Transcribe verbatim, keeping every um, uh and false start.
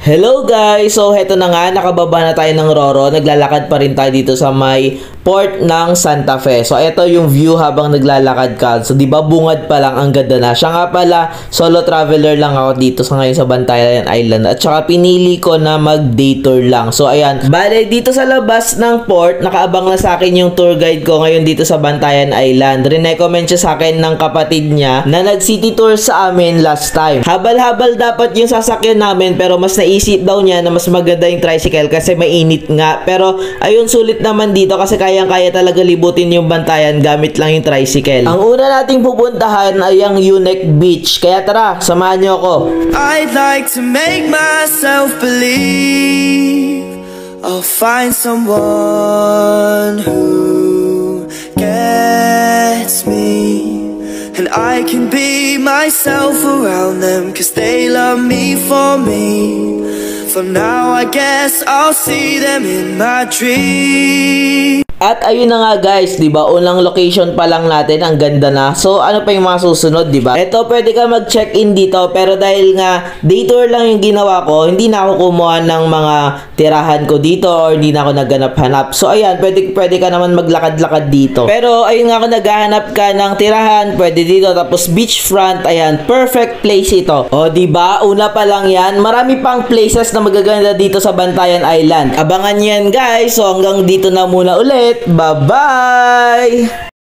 Hello guys! So heto na nga, nakababa na tayo ng Roro. Naglalakad pa rin tayo dito sa may port ng Santa Fe. So ito yung view habang naglalakad ka. So di ba bungad pa lang, ang ganda na. Siya nga pala, solo traveler lang ako dito sa ngayon sa Bantayan Island. At saka pinili ko na mag day tour lang. So ayan, bale dito sa labas ng port, nakaabang na sa akin yung tour guide ko ngayon dito sa Bantayan Island. Rinecommend siya sa akin ng kapatid niya na nag city tour sa amin last time. Habal-habal dapat yung sasakyan namin, pero mas naisip daw niya na mas maganda yung tricycle kasi mainit nga. Pero ayun, sulit naman dito kasi kayang-kaya talaga libutin yung Bantayan gamit lang yung tricycle. Ang una nating pupuntahan ay ang Unique Beach. Kaya tara, samahan niyo ako. I'd like to make myself believe I'll find someone who gets me, and I can be myself around them, cause they love me for me. For now I guess I'll see them in my dreams. At ayun na nga guys, 'di ba? Unang location pa lang natin, ang ganda na. So ano pa yung mga susunod, 'di ba? Ito, pwede ka mag-check-in dito, pero dahil nga day tour lang yung ginawa ko, hindi na ako kumuha ng mga tirahan ko dito or hindi na ako naghanap-hanap. So ayan, pwede pwede ka naman maglakad-lakad dito. Pero ayun nga, kung naghahanap ka ng tirahan, pwede dito. Tapos beachfront, ayan, perfect place ito. O 'di ba? Una pa lang 'yan. Marami pang places na magaganda dito sa Bantayan Island. Abangan 'yan guys. So hanggang dito na muna ulit. Bye-bye!